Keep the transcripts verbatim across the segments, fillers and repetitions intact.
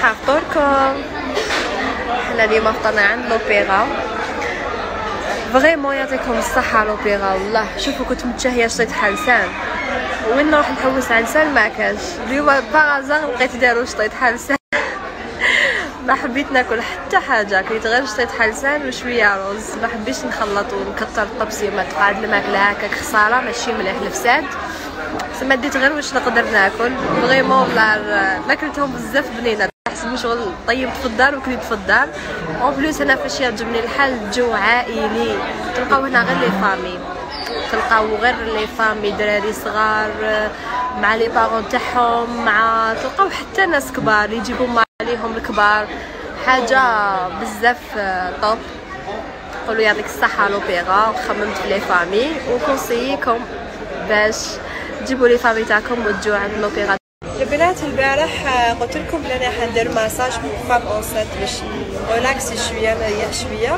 بالصحة فطوركم. حنا اليوم فطرنا عند لوبيرا، فريمون يعطيكم الصحة لوبيرا والله. شوفوا كنت متشهية شريت حلسان، وين نروح نحوس على لسان ما كانش. اليوم باغازار لقيت دارو شريت حلسان ما حبيت ناكل حتى حاجه، كنت غير شريت حلسان وشويه رز، ما حبيتش نخلط ونكثر الطبسي وما تقعد الماكله هكاك خساره ماشي مليح الفساد. سما ديت غير واش نقدر ناكل فريمون والله. ماكلتهم بزاف بنينه، حسب شغل طيبت في الدار وكليت في الدار. اون بليس انا فاش يعجبني الحال جو عائلي، تلقاو هنا غير لي فامي، تلقاو غير لي فامي دراري صغار مع لي بارون تاعهم، مع تلقاو حتى ناس كبار يجيبوا مع عليهم الكبار، حاجه بزاف طوب. قولوا يعطيك الصحه لوبيرا، خممت في لي فامي وكونسييكم باش تجيبوا لي فامي تاعكم وتجوا عند لوبيرا. البنات البارح قلت لكم بلي انا حندير ماساج فام اونسات باش ريلاكسي شويه نريح شويه،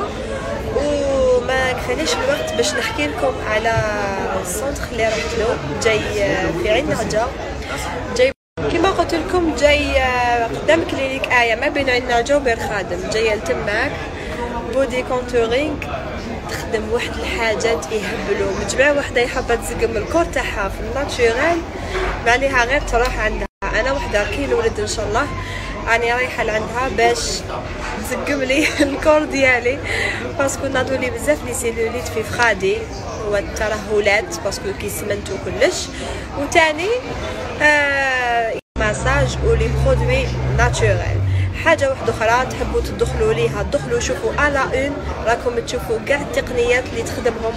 وما كفانيش الوقت باش نحكي لكم على السونتر اللي رحت له. جاي في عين نعجة، جاي كما قلت لكم جاي قدام كلينيك آية ما بين عين نعجة وبير خادم. جايه لتماك بودي كونتورينغ، تخدم واحد الحاجات يهبلوا. مجمع وحده يحب تزقم الكور تاعها في الناتشورال، ما عليها غير تروح عندها. انا وحده كي نولد ان شاء الله راني رايحه لعندها باش تزقم لي الكور ديالي، باسكو ناضوا لي بزاف لي سيلوليت في فخادي والترهلات باسكو كيسمنتو كلش. وثاني آه ماساج ولي برودوي ناتشورال. حاجه واحده اخرى تحبوا تدخلوا ليها دخلوا شوفوا الا اون، راكم تشوفوا كاع التقنيات اللي تخدمهم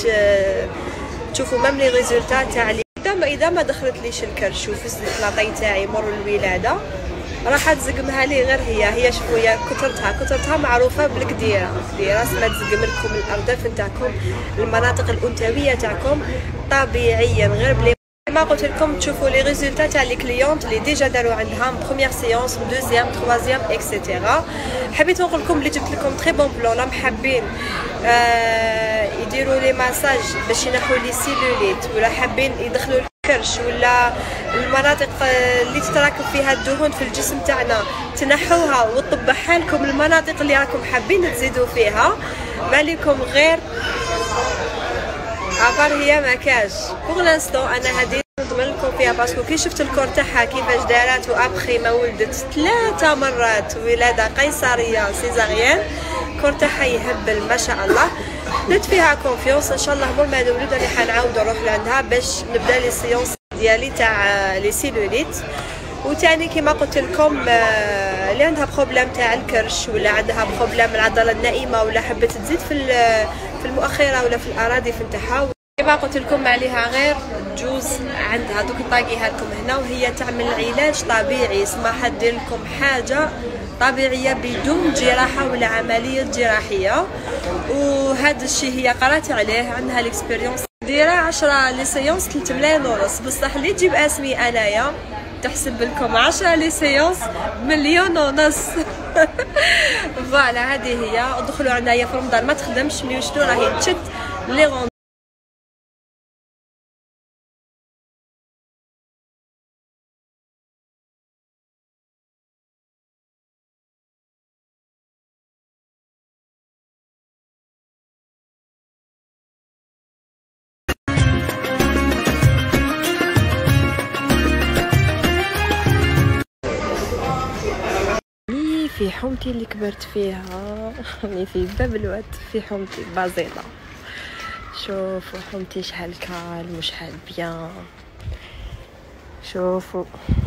وتشوفوا ميم لي ريزولتا تاع لي. اذا ما دخلت ليش الكرش وفسدت لاطاي تاعي مر الولاده راح تزقمها لي غير هي هي شوفوا يا كثرتها كثرتها معروفه بالكديره. كديره سما تزقم لكم الارداف نتاعكم، المناطق الانثويه تاعكم طبيعيا غير بلي ما قلت لكم تشوفوا لي ريزولتا تاع لي كليونت اللي ديجا داروا عندها بروميير سيونس دوزيام تروازيام اكسيتيرا. حبيت نقول لكم اللي جبت لكم تري بون بلون. راهم حابين آه يديروا لي ماساج باش ينحوا لي سيلوليت، ولا حابين يدخلوا الكرش ولا المناطق اللي تتراكم فيها الدهون في الجسم تاعنا تنحوها وتطبعها لكم المناطق اللي راكم حابين تزيدوا فيها. ما لكم غير عبر هي ما كاش بوغ لانستون. انا هذه نضمن لكم فيها باسكو كي شفت الكور تاعها كيفاش دارات وابخي ما ولدت ثلاثه مرات ولاده قيصريه سيزاريان، الكور تاعها يهبل ما شاء الله. درت فيها كونفيونس ان شاء الله مور ما نولد راني حنعاود نروح لعندها باش نبدا لي سيونس ديالي تاع لي سيلوليت. وثاني كما قلت لكم اللي عندها بروبليم تاع الكرش ولا عندها بروبليم العضله النائمه ولا حبت تزيد في في المؤخره ولا في الاراضي نتاعها، كما قلت لكم عليها غير جوز عندها دوك نطاقيها لكم هنا، وهي تعمل علاج طبيعي. اسمها حدير لكم حاجه طبيعيه بدون جراحه ولا عمليه جراحيه. وهذا الشيء هي قرات عليه، عندها الاكسبيريونس دايره عشرة لي سيونس ثلاثة ملايين ونص. بصح اللي تجيب اسمي انايا تحسب لكم عشرة لي سيونس مليون ونص. فوالا هذه هي. ادخلوا عندها في رمضان ما تخدمش مي شنو راهي تشد لي غون. في حومتي اللي كبرت فيها راني في باب الواد في حومتي بازيطه. شوفوا حومتي شحال كالم وشحال بيان. شوفوا